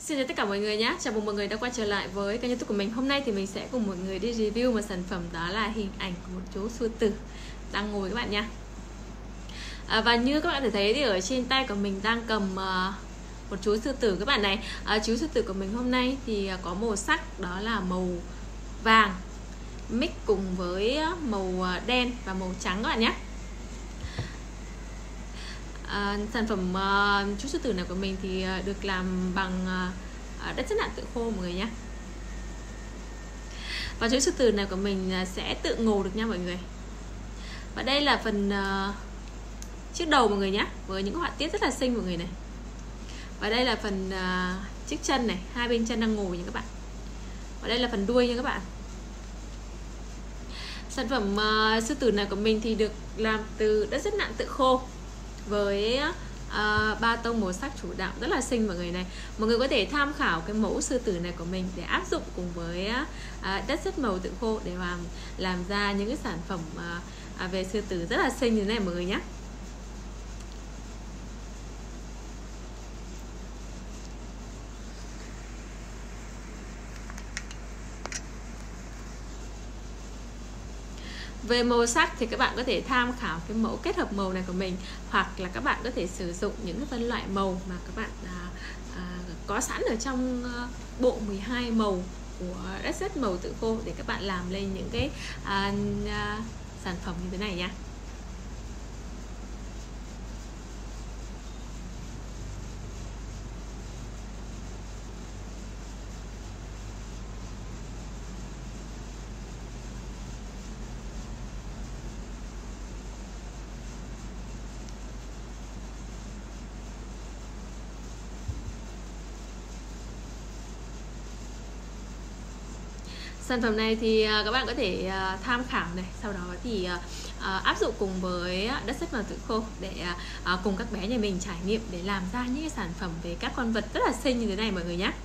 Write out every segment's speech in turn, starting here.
Xin chào tất cả mọi người nhé. Chào mừng mọi người đã quay trở lại với kênh YouTube của mình. Hôm nay thì mình sẽ cùng mọi người đi review một sản phẩm, đó là hình ảnh của một chú sư tử đang ngồi các bạn nha. Và như các bạn có thể thấy thì ở trên tay của mình đang cầm một chú sư tử các bạn này. Chú sư tử của mình hôm nay thì có màu sắc đó là màu vàng mix cùng với màu đen và màu trắng các bạn nhé. Sản phẩm chú sư tử này của mình thì được làm bằng đất chất đạm tự khô mọi người nhé. Và chú sư tử này của mình sẽ tự ngồi được nha mọi người. Và đây là phần chiếc đầu mọi người nhé, với những họa tiết rất là xinh mọi người này. Và đây là phần chiếc chân này, hai bên chân đang ngồi nha các bạn. Và đây là phần đuôi nha các bạn. Sản phẩm sư tử này của mình thì được làm từ đất rất nặng tự khô với ba tông màu sắc chủ đạo rất là xinh mọi người này. Mọi người có thể tham khảo cái mẫu sư tử này của mình để áp dụng cùng với đất rất màu tự khô để làm ra những cái sản phẩm về sư tử rất là xinh như thế này mọi người nhé. Về màu sắc thì các bạn có thể tham khảo cái mẫu kết hợp màu này của mình, hoặc là các bạn có thể sử dụng những cái phân loại màu mà các bạn có sẵn ở trong bộ 12 màu của đất sét màu tự khô để các bạn làm lên những cái sản phẩm như thế này nha. Sản phẩm này thì các bạn có thể tham khảo này, sau đó thì áp dụng cùng với đất sét màu tự khô để cùng các bé nhà mình trải nghiệm để làm ra những cái sản phẩm về các con vật rất là xinh như thế này mọi người nhé.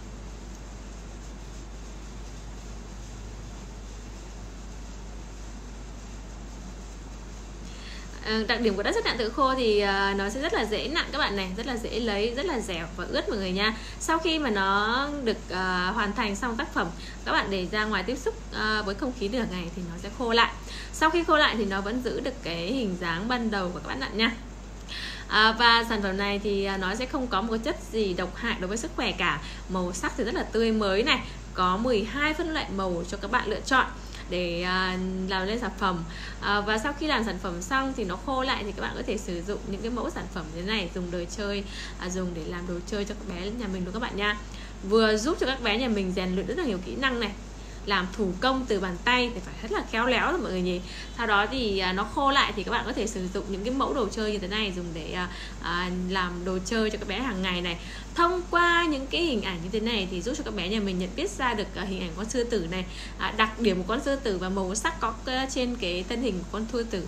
Đặc điểm của đất sét nặng tự khô thì nó sẽ rất là dễ nặng các bạn này, rất là dễ lấy, rất là dẻo và ướt mọi người nha. Sau khi mà nó được hoàn thành xong tác phẩm, các bạn để ra ngoài tiếp xúc với không khí nửa ngày thì nó sẽ khô lại. Sau khi khô lại thì nó vẫn giữ được cái hình dáng ban đầu của các bạn nha. Và sản phẩm này thì nó sẽ không có một chất gì độc hại đối với sức khỏe cả. Màu sắc thì rất là tươi mới này, có 12 phân loại màu cho các bạn lựa chọn để làm lên sản phẩm. Và sau khi làm sản phẩm xong thì nó khô lại thì các bạn có thể sử dụng những cái mẫu sản phẩm như thế này, dùng đồ chơi, dùng để làm đồ chơi cho các bé nhà mình luôn các bạn nha. Vừa giúp cho các bé nhà mình rèn luyện rất là nhiều kỹ năng này, làm thủ công từ bàn tay thì phải rất là khéo léo rồi mọi người nhỉ. Sau đó thì nó khô lại thì các bạn có thể sử dụng những cái mẫu đồ chơi như thế này, dùng để làm đồ chơi cho các bé hàng ngày này. Thông qua những cái hình ảnh như thế này thì giúp cho các bé nhà mình nhận biết ra được hình ảnh con sư tử này, đặc điểm của con sư tử và màu sắc có trên cái thân hình của con sư tử.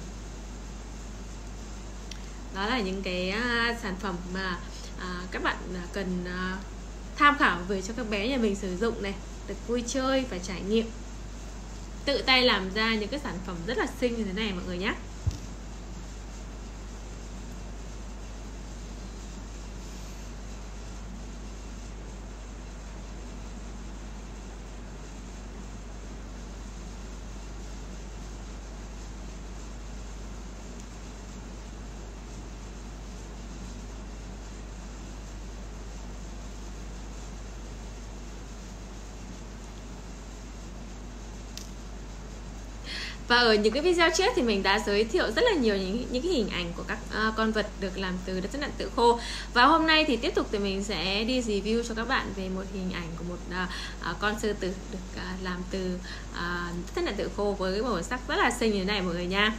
Đó là những cái sản phẩm mà các bạn cần tham khảo về cho các bé nhà mình sử dụng này, được vui chơi và trải nghiệm, tự tay làm ra những cái sản phẩm rất là xinh như thế này mọi người nhé. Và ở những cái video trước thì mình đã giới thiệu rất là nhiều những cái hình ảnh của các con vật được làm từ đất sét nặng tự khô. Và hôm nay thì tiếp tục thì mình sẽ đi review cho các bạn về một hình ảnh của một con sư tử được làm từ đất sét nặng tự khô với cái màu sắc rất là xinh như thế này mọi người nha.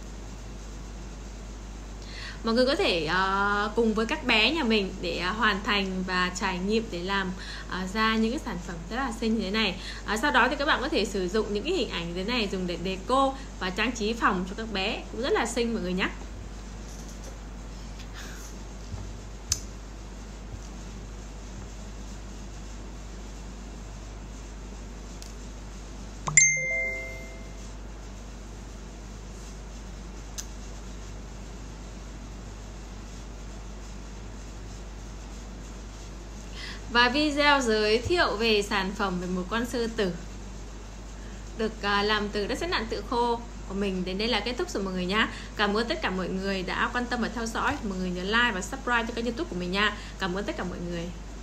Mọi người có thể cùng với các bé nhà mình để hoàn thành và trải nghiệm để làm ra những cái sản phẩm rất là xinh như thế này. Sau đó thì các bạn có thể sử dụng những cái hình ảnh như thế này dùng để deco và trang trí phòng cho các bé, cũng rất là xinh mọi người nhé. Và video giới thiệu về sản phẩm về một con sư tử được làm từ đất sét nặng tự khô của mình đến đây là kết thúc rồi mọi người nhá. Cảm ơn tất cả mọi người đã quan tâm và theo dõi. Mọi người nhớ like và subscribe cho kênh YouTube của mình nha. Cảm ơn tất cả mọi người.